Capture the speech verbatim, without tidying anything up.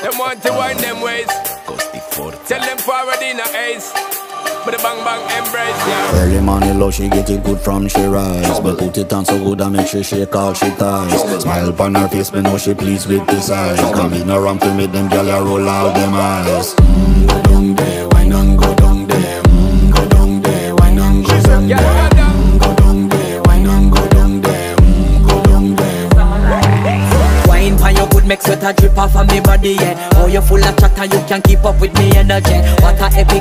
Them want to wind them ways. Tell them forward in a ace. But the bang bang embrace, yeah. Early morning love, she get it good from she rise. But put it on so good and make she shake all she ties. Smile upon her face, me know she pleased with this eyes. Come in around to make them gyal a roll out them eyes. Mm, go down there, wine and go down there. Mm, go down there, wine and go down there. Mm, go down there, wine and go down there. Mm, go down there. Wine for your good, make sweat a drip off of me body, yeah. Oh, you full of chatter, you can't keep up with me energy. What a epic